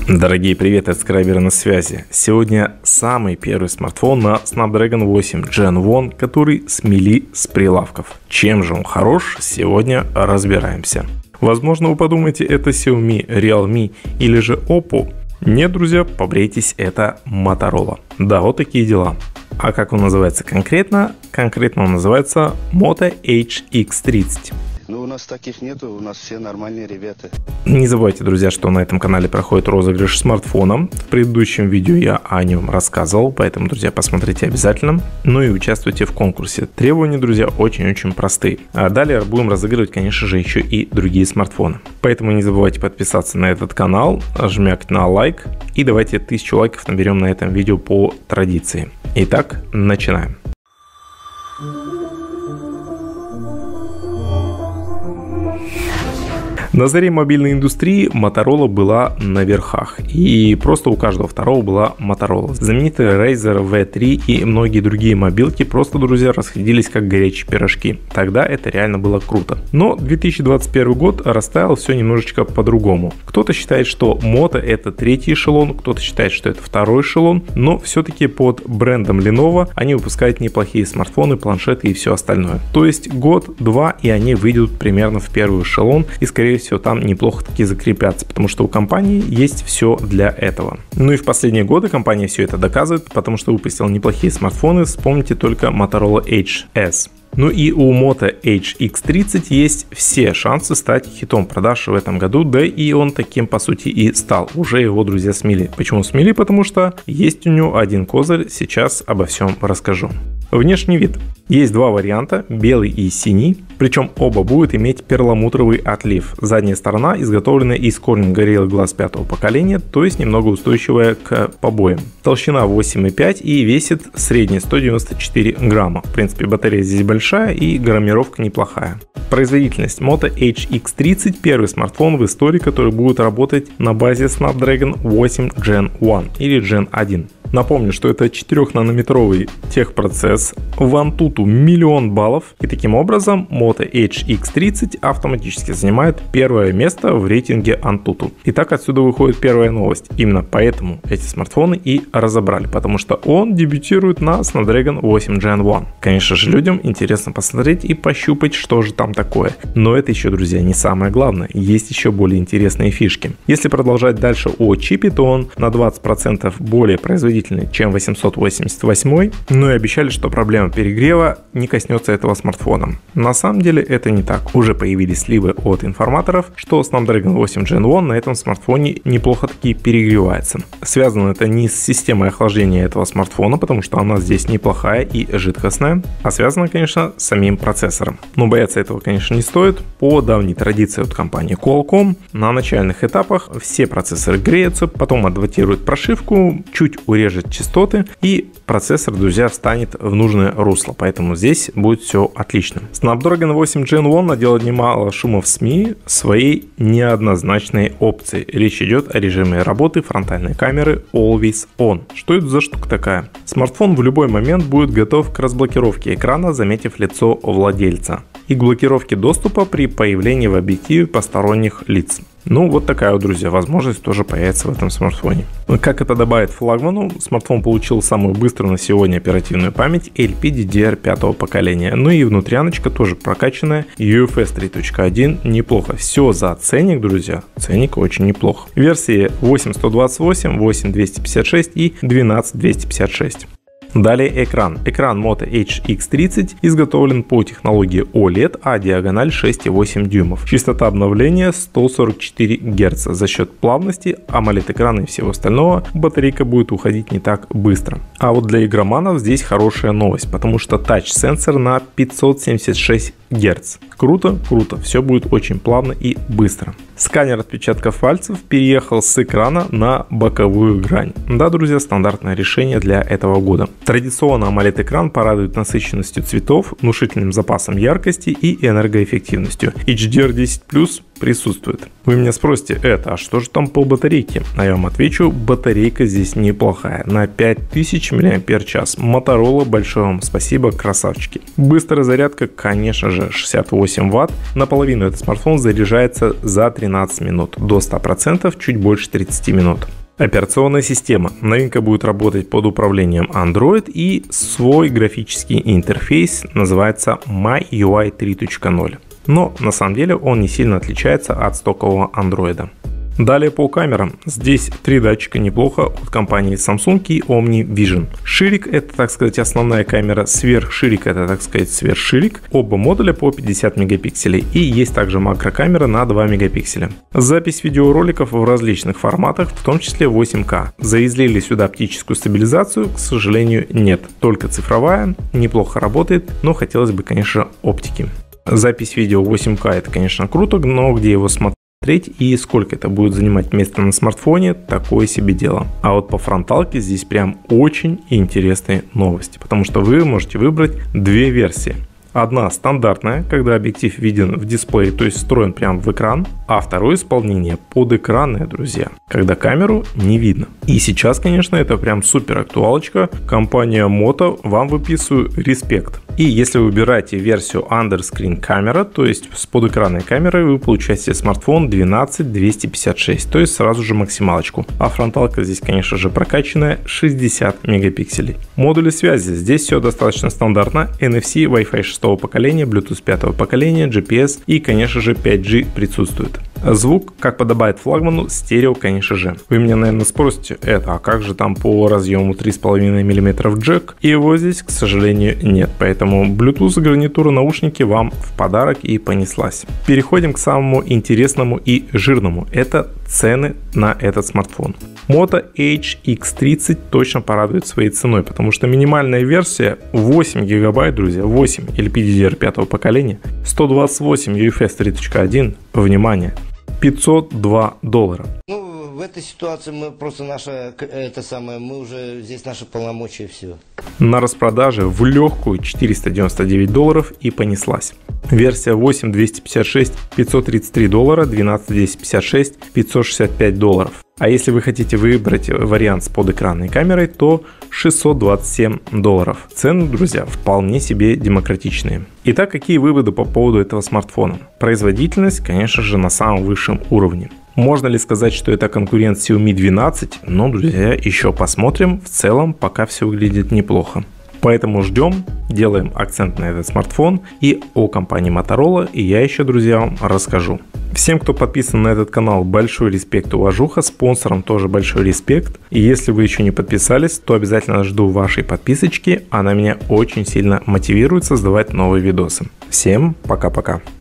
Дорогие привет, скрайберы на связи. Сегодня самый первый смартфон на Snapdragon 8 Gen 1, который смели с прилавков. Чем же он хорош, сегодня разбираемся. Возможно, вы подумаете, это Xiaomi, Realme или же Oppo. Нет, друзья, побрейтесь, это Motorola. Да, вот такие дела. А как он называется конкретно? Конкретно он называется Moto Edge X30. Ну, у нас таких нету, у нас все нормальные ребята. Не забывайте, друзья, что на этом канале проходит розыгрыш смартфона. В предыдущем видео я о нем рассказывал, поэтому, друзья, посмотрите обязательно. Ну и участвуйте в конкурсе. Требования, друзья, очень-очень простые. А далее будем разыгрывать, конечно же, еще и другие смартфоны. Поэтому не забывайте подписаться на этот канал, жмякать на лайк. И давайте 1000 лайков наберем на этом видео по традиции. Итак, начинаем. На заре мобильной индустрии Motorola была на верхах, и просто у каждого второго была Motorola. Знаменитые Razer V3 и многие другие мобилки просто, друзья, расходились как горячие пирожки. Тогда это реально было круто. Но 2021 год расставил все немножечко по-другому. Кто-то считает, что Moto это третий эшелон, кто-то считает, что это второй эшелон, но все-таки под брендом Lenovo они выпускают неплохие смартфоны, планшеты и все остальное. То есть год-два, и они выйдут примерно в первый эшелон, и скорее всего там неплохо таки закрепятся, потому что у компании есть все для этого. Ну и в последние годы компания все это доказывает, потому что выпустила неплохие смартфоны, вспомните только Motorola Edge S. Ну и у Moto Edge X30 есть все шансы стать хитом продаж в этом году, да и он таким по сути и стал. Уже его, друзья, смели. Почему смели? Потому что есть у него один козырь, сейчас обо всем расскажу. Внешний вид. Есть два варианта, белый и синий, причем оба будут иметь перламутровый отлив. Задняя сторона изготовлена из Corning Gorilla Glass 5-го поколения, то есть немного устойчивая к побоям. Толщина 8,5 и весит средняя 194 грамма. В принципе, батарея здесь большая и граммировка неплохая. Производительность. Moto Edge X30 первый смартфон в истории, который будет работать на базе Snapdragon 8 Gen 1 или Gen 1. Напомню, что это 4-нанометровый техпроцесс, в Antutu 1 000 000 баллов, и таким образом Moto Edge X30 автоматически занимает первое место в рейтинге Antutu. Итак, отсюда выходит первая новость. Именно поэтому эти смартфоны и разобрали, потому что он дебютирует на Snapdragon 8 Gen 1. Конечно же, людям интересно посмотреть и пощупать, что же там такое. Но это еще, друзья, не самое главное. Есть еще более интересные фишки. Если продолжать дальше о чипе, то он на 20% более производительный, чем 888, но и обещали, что проблема перегрева не коснется этого смартфона. На самом деле это не так. Уже появились сливы от информаторов, что Snapdragon 8 Gen 1 на этом смартфоне неплохо таки перегревается. Связано это не с системой охлаждения этого смартфона, потому что она здесь неплохая и жидкостная, а связано, конечно, с самим процессором. Но бояться этого, конечно, не стоит. По давней традиции от компании Qualcomm на начальных этапах все процессоры греются, потом адаптируют прошивку, чуть урежут частоты, и процессор, друзья, встанет в нужное русло, поэтому здесь будет все отлично. Snapdragon 8 Gen 1 наделал немало шума в СМИ своей неоднозначной опцией. Речь идет о режиме работы фронтальной камеры Always On. Что это за штука такая? Смартфон в любой момент будет готов к разблокировке экрана, заметив лицо владельца, и к блокировке доступа при появлении в объективе посторонних лиц. Ну, вот такая вот, друзья, возможность тоже появится в этом смартфоне. Как это добавит флагману, смартфон получил самую быструю на сегодня оперативную память LPDDR 5-го поколения. Ну и внутряночка тоже прокачанная, UFS 3.1, неплохо. Все за ценник, друзья, ценник очень неплох. Версии 8128, 8256 и 12256. Далее экран. Экран Moto Edge X30 изготовлен по технологии OLED, а диагональ 6,8 дюймов. Частота обновления 144 Гц. За счет плавности, AMOLED экрана и всего остального батарейка будет уходить не так быстро. А вот для игроманов здесь хорошая новость, потому что тач-сенсор на 576 Гц. Круто, круто, все будет очень плавно и быстро. Сканер отпечатков пальцев переехал с экрана на боковую грань. Да, друзья, стандартное решение для этого года. Традиционно AMOLED-экран порадует насыщенностью цветов, внушительным запасом яркости и энергоэффективностью. HDR10+, присутствует. Вы меня спросите, а что же там по батарейке? А я вам отвечу, батарейка здесь неплохая, на 5000 мАч. Motorola, большое вам спасибо, красавчики. Быстрая зарядка, конечно же, 68 Вт. Наполовину этот смартфон заряжается за 13 минут, до 100% чуть больше 30 минут. Операционная система. Новинка будет работать под управлением Android и свой графический интерфейс называется MyUI 3.0. Но на самом деле он не сильно отличается от стокового Android. Далее по камерам. Здесь 3 датчика неплохо от компании Samsung и OmniVision. Ширик — это, так сказать, основная камера, сверхширик — это, так сказать, сверхширик. Оба модуля по 50 мегапикселей и есть также макрокамера на 2 мегапикселя. Запись видеороликов в различных форматах, в том числе 8К. Завезли ли сюда оптическую стабилизацию? К сожалению, нет. Только цифровая, неплохо работает, но хотелось бы, конечно, оптики. Запись видео 8К — это, конечно, круто, но где его смотреть и сколько это будет занимать место на смартфоне, такое себе дело. А вот по фронталке здесь прям очень интересные новости, потому что вы можете выбрать 2 версии. Одна стандартная, когда объектив виден в дисплее, то есть встроен прямо в экран, а второе исполнение подэкранное, друзья, когда камеру не видно. И сейчас, конечно, это прям супер актуалочка. Компания Moto вам выписываю респект. И если вы выбираете версию Underscreen камера, то есть с подэкранной камерой, вы получаете смартфон 12256, то есть сразу же максималочку. А фронталка здесь, конечно же, прокачанная, 60 мегапикселей. Модули связи. Здесь все достаточно стандартно. NFC, Wi-Fi 6 поколения, Bluetooth 5 поколения, GPS и, конечно же, 5G присутствует. Звук, как подобает флагману, стерео, конечно же. Вы меня, наверное, спросите, а как же там по разъему 3,5 мм джек? И его здесь, к сожалению, нет. Поэтому Bluetooth гарнитура, наушники вам в подарок и понеслась. Переходим к самому интересному и жирному. Это цены на этот смартфон. Moto Edge X30 точно порадует своей ценой, потому что минимальная версия 8 гигабайт, друзья, 8 LPDDR5 поколения, 128 UFS 3.1, внимание, $502. Ну, в этой ситуации мы просто мы уже здесь наши полномочия, все. На распродаже в легкую $499 и понеслась. Версия 8 256 $533, 12 256 $565. А если вы хотите выбрать вариант с подэкранной камерой, то $627. Цены, друзья, вполне себе демократичные. Итак, какие выводы по поводу этого смартфона? Производительность, конечно же, на самом высшем уровне. Можно ли сказать, что это конкурент Xiaomi 12? Но, друзья, еще посмотрим. В целом, пока все выглядит неплохо. Поэтому ждем, делаем акцент на этот смартфон и о компании Motorola, и я еще, друзья, вам расскажу. Всем, кто подписан на этот канал, большой респект и уважуха, спонсорам тоже большой респект. И если вы еще не подписались, то обязательно жду вашей подписочки, она меня очень сильно мотивирует создавать новые видосы. Всем пока-пока.